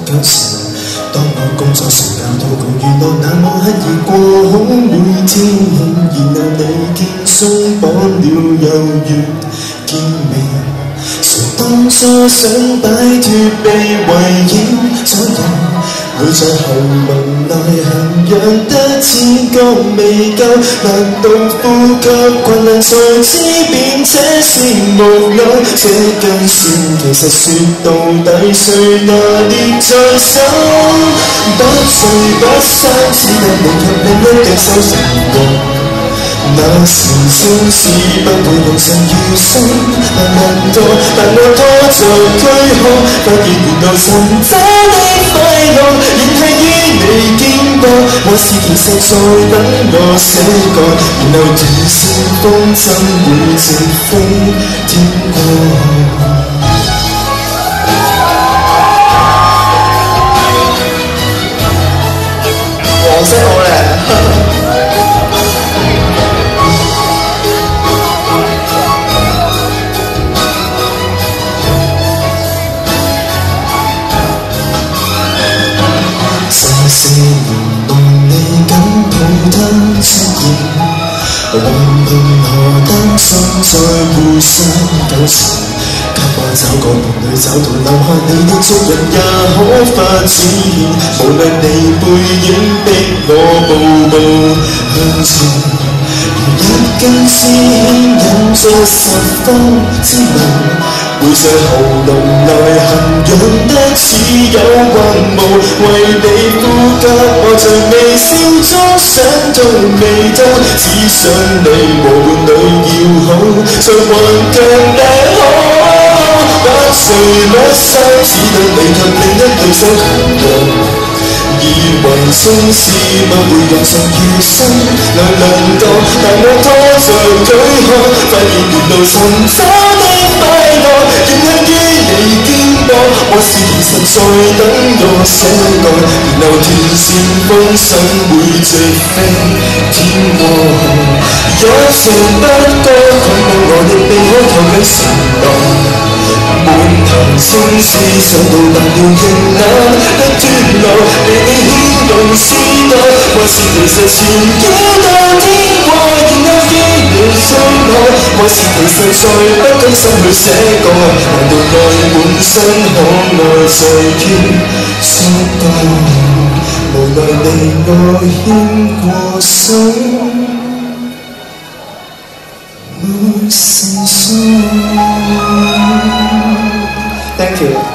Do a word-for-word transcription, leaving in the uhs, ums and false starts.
久時。當我工作上教到共娛樂，那麼刻意過好每天，然後你見鬆綁了又越見面。誰當初想擺脫被圍繞左右，會在喉嚨內痕癢得似覺未夠，難道呼吸困難才知變這是無奈？這計算其實說到底誰拿捏在手？不醉不傷，只得你給另一隻手承諾。那時相思不會用神餘生難能度，但我拖着軀殼，發現沿路尋找的快樂，仍係於你經過。我是其實在等我寫過，然後斷線風箏會直飛天過。黃色好咧。四年共你緊抱他出現，橫平河單雙再互相糾纏，給我找個伴侶找到留下你的足印也可發展，無奈你背影逼我步步向前，如一根絲牽引着十方之路。會在喉嚨內痕癢得似有或無，為你呼吸，我在微笑中想到未到，只想你和伴侶要好，在頑強病好。不睡不傷，只得你及另一對手強遊。以為相思不會用神餘生來量度，但我拖着軀殼，發現沿路尋找的快樂，仍係於你經過。我是其實在等我寫過，然後斷線風箏會直飛天過。若情不過，蓋過我的鼻可求嘅承諾。滿頭青絲想到達了仍懶得脫落，被你牽動思覺，還是其實纏繞到天過，然後於你追我，還是其實在不甘心去寫過，難道愛滿身可愛在於錯覺，無奈你我牽過手。Thank you.